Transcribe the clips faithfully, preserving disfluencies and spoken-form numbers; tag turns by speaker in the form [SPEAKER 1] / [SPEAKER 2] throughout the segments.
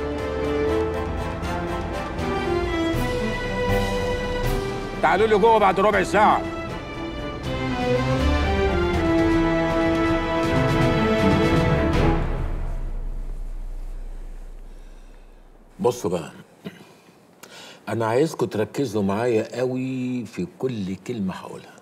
[SPEAKER 1] تعالوا لي جوه بعد ربع ساعة. بصوا بقى، أنا عايزكم تركزوا معايا قوي في كل كلمة هقولها.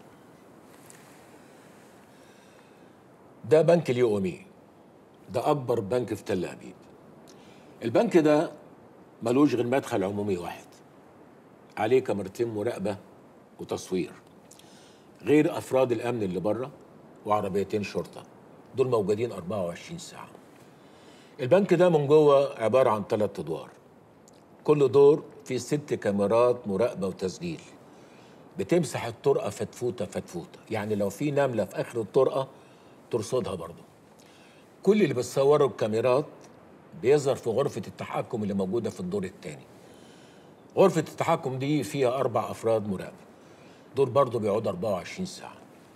[SPEAKER 1] ده بنك اليو ام اي، ده أكبر بنك في تل أبيب. البنك ده ملوش غير مدخل عمومي واحد، عليه كاميرتين مراقبة وتصوير، غير أفراد الأمن اللي بره وعربيتين شرطة، دول موجودين أربعة وعشرين ساعة. البنك ده من جوه عبارة عن ثلاث أدوار، كل دور فيه ست كاميرات مراقبة وتسجيل بتمسح الطرقة فتفوتة فتفوتة، يعني لو في نملة في آخر الطرقة ترصدها برضه. كل اللي بتصوره الكاميرات بيظهر في غرفة التحكم اللي موجودة في الدور الثاني. غرفة التحكم دي فيها أربع أفراد مراقبة، دول برضه بيقعدوا أربعة وعشرين ساعة.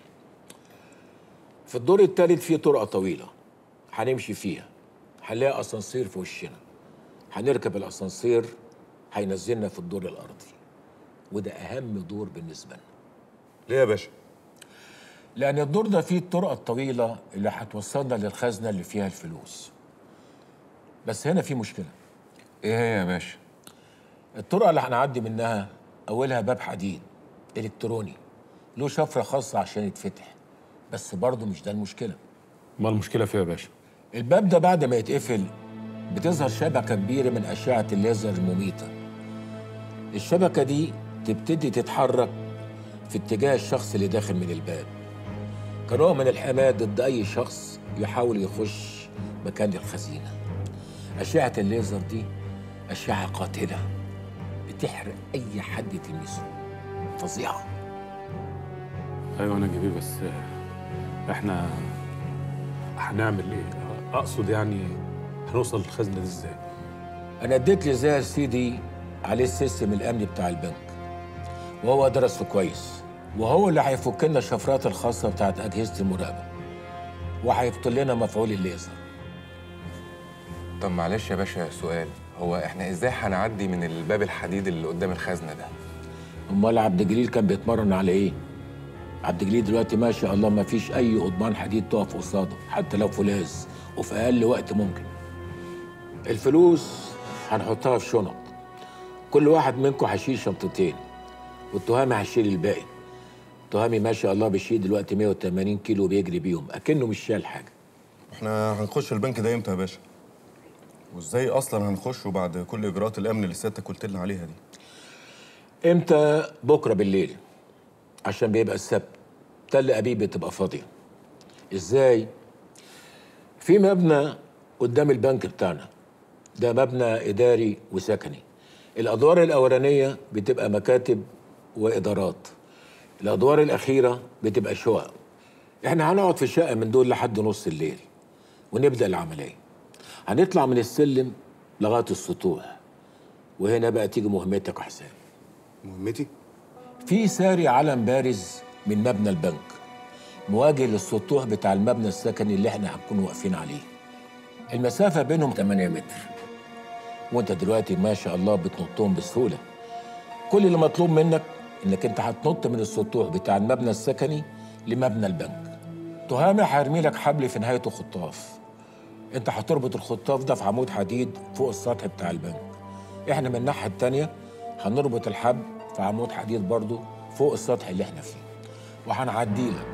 [SPEAKER 1] في الدور الثالث فيه طرقة طويلة هنمشي فيها، هنلاقي أسانسير في وشنا، هنركب الأسانسير هينزلنا في الدور الأرضي، وده أهم دور بالنسبة لنا.
[SPEAKER 2] ليه يا باشا؟
[SPEAKER 1] لأن الدور ده فيه الطرقة الطويلة اللي هتوصلنا للخزنة اللي فيها الفلوس. بس هنا في مشكلة.
[SPEAKER 2] ايه هي يا باشا؟
[SPEAKER 1] الطرقة اللي هنعدي منها أولها باب حديد إلكتروني له شفرة خاصة عشان يتفتح، بس برضه مش ده المشكلة.
[SPEAKER 3] ما المشكلة فيها يا باشا؟
[SPEAKER 1] الباب ده بعد ما يتقفل بتظهر شبكة كبيرة من أشعة الليزر المميتة. الشبكة دي تبتدي تتحرك في اتجاه الشخص اللي داخل من الباب كنوع من الحماية ضد أي شخص يحاول يخش مكان الخزينة. أشعة الليزر دي أشعة قاتلة بتحرق أي حد تلمسه، فظيعة.
[SPEAKER 3] ايوه انا جبيه، بس احنا هنعمل ايه؟ اقصد يعني هنوصل للخزنه دي ازاي؟
[SPEAKER 1] أنا اديت لزاهر سيدي عليه السيستم الأمني بتاع البنك، وهو درسه كويس، وهو اللي هيفك لنا الشفرات الخاصة بتاعت أجهزة المراقبة، وهيبطل لنا مفعول الليزر.
[SPEAKER 2] طب معلش يا باشا سؤال، هو احنا ازاي هنعدي من الباب الحديد اللي قدام الخزنه ده؟
[SPEAKER 1] امال عبد الجليل كان بيتمرن على ايه؟ عبد الجليل دلوقتي ما شاء الله ما فيش اي قضبان حديد تقف قصاده، حتى لو فولاذ، وفي اقل وقت ممكن. الفلوس هنحطها في شنط، كل واحد منكم هيشيل شنطتين، والتهامي هيشيل الباقي. التهامي ما شاء الله بيشيل دلوقتي مية وتمانين كيلو وبيجري بيهم اكنه مش شايل حاجه.
[SPEAKER 4] احنا هنخش البنك ده امتى يا باشا؟ وازاي اصلا هنخشه بعد كل اجراءات الامن اللي سيادتك قلت لنا عليها دي؟
[SPEAKER 1] امتى؟ بكره بالليل، عشان بيبقى السبت تل ابيب بتبقى فاضيه. ازاي؟ في مبنى قدام البنك بتاعنا، ده مبنى اداري وسكني. الادوار الاولانيه بتبقى مكاتب وادارات، الادوار الاخيره بتبقى شقق. احنا هنقعد في شقه من دول لحد نص الليل ونبدا العمليه. هنطلع من السلم لغايه السطوح، وهنا بقى تيجي مهمتك يا حسام.
[SPEAKER 4] مهمتي؟
[SPEAKER 1] في ساري علم بارز من مبنى البنك مواجه للسطوح بتاع المبنى السكني اللي احنا هنكون واقفين عليه. المسافه بينهم تمانية متر، وانت دلوقتي ما شاء الله بتنطهم بسهوله. كل اللي مطلوب منك انك انت هتنط من السطوح بتاع المبنى السكني لمبنى البنك. تهامي هيرمي لك حبل في نهايته خطاف، انت هتربط الخطاف ده في عمود حديد فوق السطح بتاع البنك. احنا من الناحيه التانيه هنربط الحبل في عمود حديد برضه فوق السطح اللي احنا فيه، وهنعدي لك.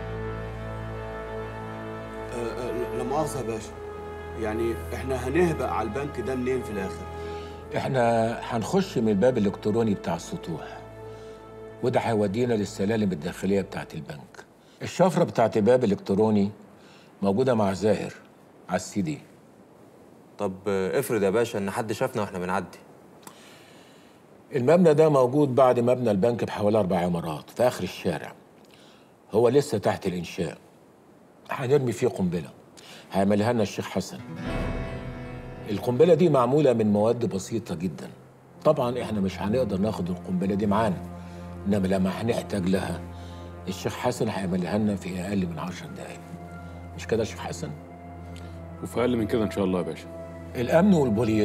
[SPEAKER 5] أه أه لا مؤاخذة يا باشا، يعني احنا هنهبق على البنك ده منين في الاخر؟
[SPEAKER 1] احنا هنخش من الباب الالكتروني بتاع السطوح، وده هيودينا للسلالم الداخليه بتاعت البنك. الشفره بتاعت الباب الالكتروني موجوده مع زاهر على السي دي.
[SPEAKER 6] طب افرض يا باشا ان حد شافنا واحنا بنعدي.
[SPEAKER 1] المبنى ده موجود بعد مبنى البنك بحوالي اربع عمارات في اخر الشارع، هو لسه تحت الانشاء. هنرمي فيه قنبله هيعملها لنا الشيخ حسن. القنبله دي معموله من مواد بسيطه جدا، طبعا احنا مش هنقدر ناخد القنبله دي معانا، انما لما هنحتاج لها الشيخ حسن هيعملها لنا في اقل من عشر دقايق. مش كده يا شيخ حسن؟
[SPEAKER 3] وفي اقل من كده ان شاء الله يا باشا.
[SPEAKER 1] الامن والبوليس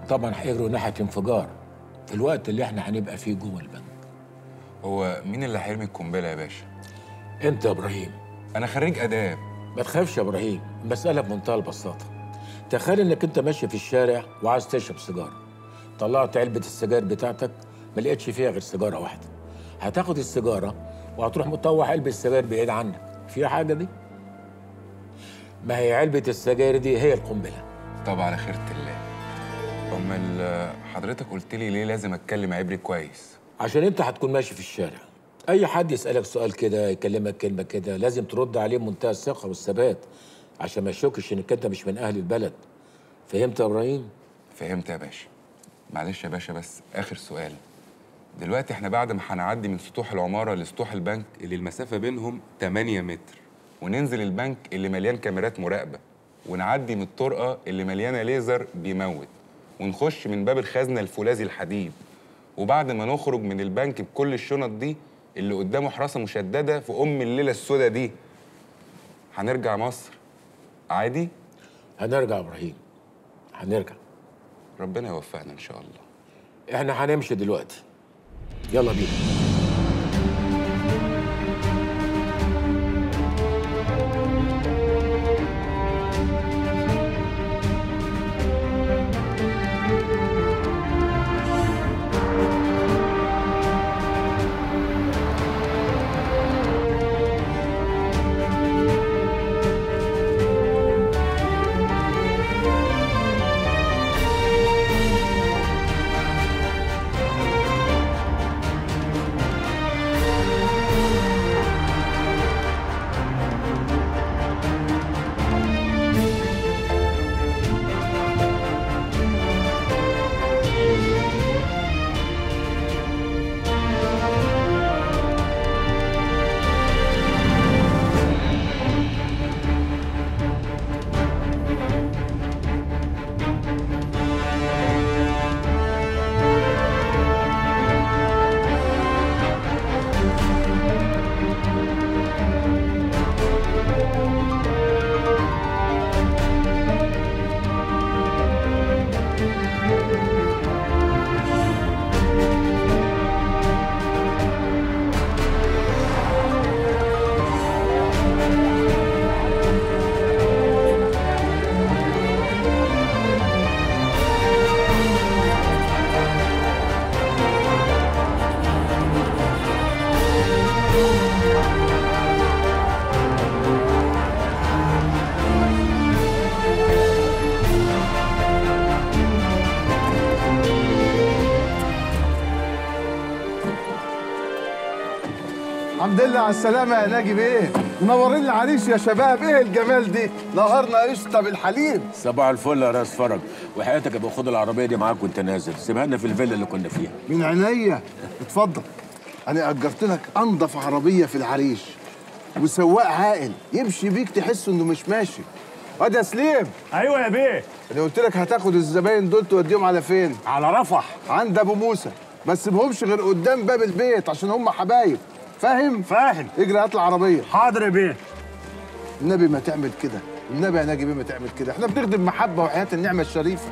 [SPEAKER 1] طبعا هيجروا ناحيه انفجار في الوقت اللي احنا هنبقى فيه جوه البنك.
[SPEAKER 2] هو مين اللي هيرمي القنبله يا باشا؟
[SPEAKER 1] انت يا ابراهيم.
[SPEAKER 2] انا خريج اداب.
[SPEAKER 1] ما تخافش يا ابراهيم، المساله بمنتهى البساطه. تخيل انك انت ماشي في الشارع وعايز تشرب سيجاره، طلعت علبه السجاير بتاعتك ما لقيتش فيها غير سيجاره واحده. هتاخد السيجاره وهتروح مطوح علبه السجاير بعيد عنك، فيها حاجه دي؟ ما هي علبه السجاير دي هي القنبله.
[SPEAKER 2] طب على خيرة الله. امال حضرتك قلت لي ليه لازم اتكلم عبري كويس؟
[SPEAKER 1] عشان انت هتكون ماشي في الشارع، اي حد يسالك سؤال كده، يكلمك كلمه كده، لازم ترد عليه بمنتهى الثقه والثبات عشان ما يشكش انك انت مش من اهل البلد. فهمت يا ابراهيم؟
[SPEAKER 2] فهمت يا باشا. معلش يا باشا، بس اخر سؤال. دلوقتي احنا بعد ما هنعدي من سطوح العماره لسطوح البنك اللي المسافه بينهم تمانية متر، وننزل البنك اللي مليان كاميرات مراقبه، ونعدي من الطرقه اللي مليانه ليزر بيموت، ونخش من باب الخزنه الفولاذي الحديد، وبعد ما نخرج من البنك بكل الشنط دي اللي قدامه حراسه مشدده في ام الليله السوداء دي، هنرجع مصر عادي؟
[SPEAKER 1] هنرجع يا ابراهيم، هنرجع.
[SPEAKER 2] ربنا يوفقنا ان شاء الله.
[SPEAKER 1] احنا هنمشي دلوقتي، يلا بينا.
[SPEAKER 7] الحمد لله على السلامة يا ناجي بيه، منورين العريش يا شباب، ايه الجمال دي؟ نهارنا قشطة بالحليب.
[SPEAKER 1] صباح الفل يا راس فرج، وحياتك ابقى خد العربيه دي معاك وانت نازل، سيبها لنا في الفيلا اللي كنا فيها.
[SPEAKER 7] من عينيا، اتفضل. أنا أجرت لك أنضف عربية في العريش، وسواق عاقل يمشي بيك تحس إنه مش ماشي. واد يا سليم.
[SPEAKER 8] ايوه يا بيه.
[SPEAKER 7] أنا قلت لك هتاخد الزباين دول توديهم على فين؟
[SPEAKER 8] على رفح.
[SPEAKER 7] عند أبو موسى، بس مهمش غير قدام باب البيت عشان هم حبايب. فاهم؟
[SPEAKER 8] فاهم.
[SPEAKER 7] اجري هات العربية.
[SPEAKER 8] حاضر يا بيه.
[SPEAKER 7] النبي ما تعمل كده، النبي يا ناجي بيه ما تعمل كده، احنا بنخدم محبة وحياة النعمة الشريفة.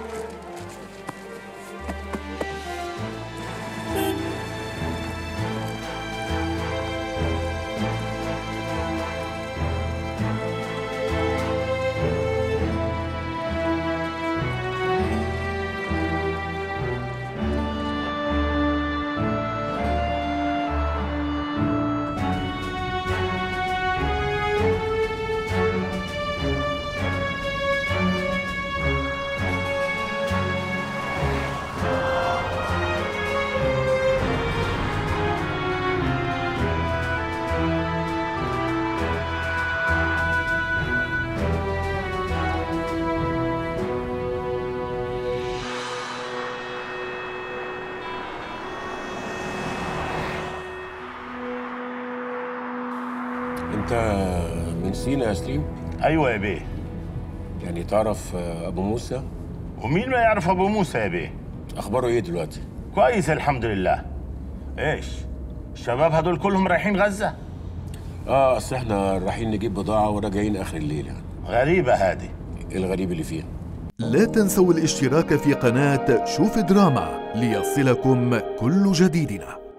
[SPEAKER 1] انت من سينا يا سليم؟
[SPEAKER 8] ايوه يا بيه.
[SPEAKER 1] يعني تعرف ابو موسى؟
[SPEAKER 8] ومين ما يعرف ابو موسى يا بيه؟
[SPEAKER 1] اخباره ايه دلوقتي؟
[SPEAKER 8] كويس الحمد لله. ايش؟ الشباب هدول كلهم رايحين غزة؟
[SPEAKER 1] اه اصل احنا رايحين نجيب بضاعة وراجعين اخر الليل يعني.
[SPEAKER 8] غريبة هذه.
[SPEAKER 1] ايه الغريب اللي فيها؟
[SPEAKER 9] لا تنسوا الاشتراك في قناة شوف دراما ليصلكم كل جديدنا.